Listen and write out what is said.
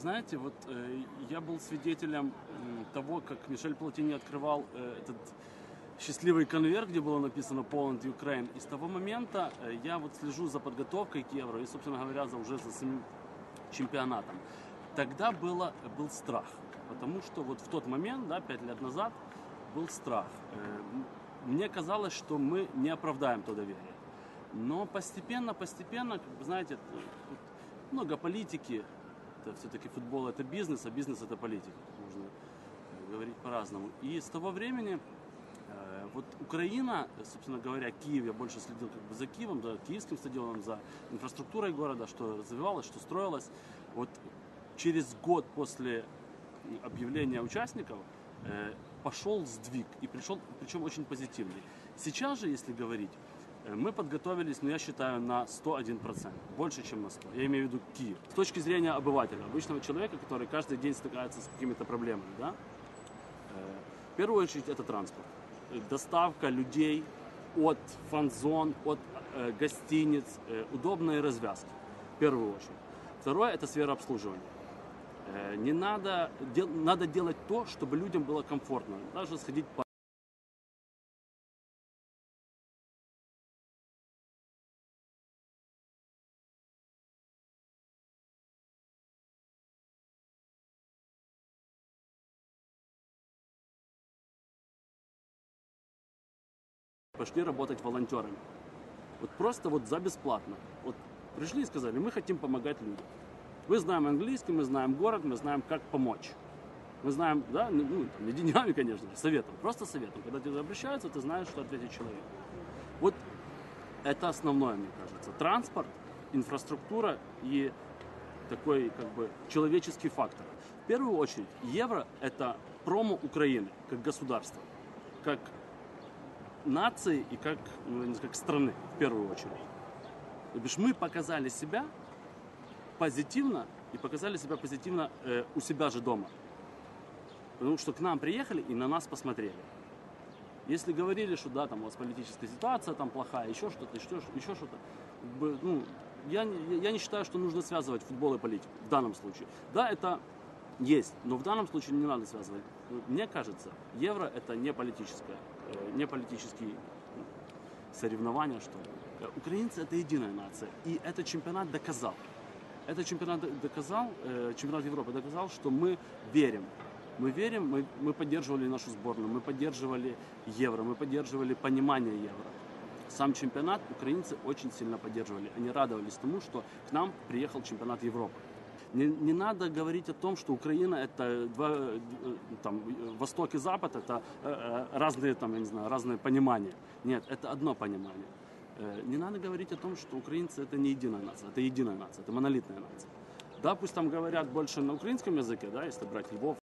знаете, вот я был свидетелем того, как Мишель Платини открывал этот счастливый конверт, где было написано Poland Ukraine. И с того момента я вот слежу за подготовкой к Евро и, собственно говоря, уже за самим чемпионатом. Тогда был страх, потому что вот в тот момент, да, 5 лет назад, был страх. Мне казалось, что мы не оправдаем то доверие. Но постепенно, как вы знаете, тут много политики. Это все-таки футбол — это бизнес, а бизнес — это политика. Можно говорить по-разному. И с того времени вот Украина, собственно говоря, Киев, я больше следил как бы за Киевом, за киевским стадионом, за инфраструктурой города, что развивалось, что строилось. Вот через год после объявления участников пошел сдвиг, и причем очень позитивный. Сейчас же, если говорить, мы подготовились, я считаю, на 101%, больше, чем на 100%. Я имею в виду Киев. С точки зрения обывателя, обычного человека, который каждый день стыкается с какими-то проблемами, да? В первую очередь это транспорт. Доставка людей от фан-зон, от гостиниц, удобные развязки, в первую очередь. Второе — это сфера обслуживания. Надо делать то, чтобы людям было комфортно. Даже сходить по пошли работать волонтерами. Вот просто вот за бесплатно. Вот пришли и сказали: мы хотим помогать людям. Мы знаем английский, мы знаем город, мы знаем, как помочь. Мы знаем, да, не деньгами, конечно же, советом, просто советом. Когда тебе обращаются, ты знаешь, что ответить человеку. Вот это основное, мне кажется. Транспорт, инфраструктура и такой как бы человеческий фактор. В первую очередь, Евро — это промо Украины как государства, как нации и как страны, в первую очередь. То бишь мы показали себя позитивно и показали себя позитивно у себя же дома. Потому что к нам приехали и на нас посмотрели. Если говорили, что да, там у вас политическая ситуация там плохая, еще что-то, я не считаю, что нужно связывать футбол и политику в данном случае. Да, это есть, но в данном случае не надо связывать. Мне кажется, Евро — это не политические соревнования, что ли. Украинцы — это единая нация, и этот чемпионат доказал. Чемпионат Европы доказал, что мы верим. Мы верим, мы поддерживали нашу сборную, мы поддерживали Евро, мы поддерживали понимание Евро. Сам чемпионат украинцы очень сильно поддерживали. Они радовались тому, что к нам приехал чемпионат Европы. Не надо говорить о том, что Украина — это Восток и Запад, это разные понимания. Нет, это одно понимание. Не надо говорить о том, что украинцы — это не единая нация, это единая нация, это монолитная нация. Да, пусть там говорят больше на украинском языке, да, если брать Львов.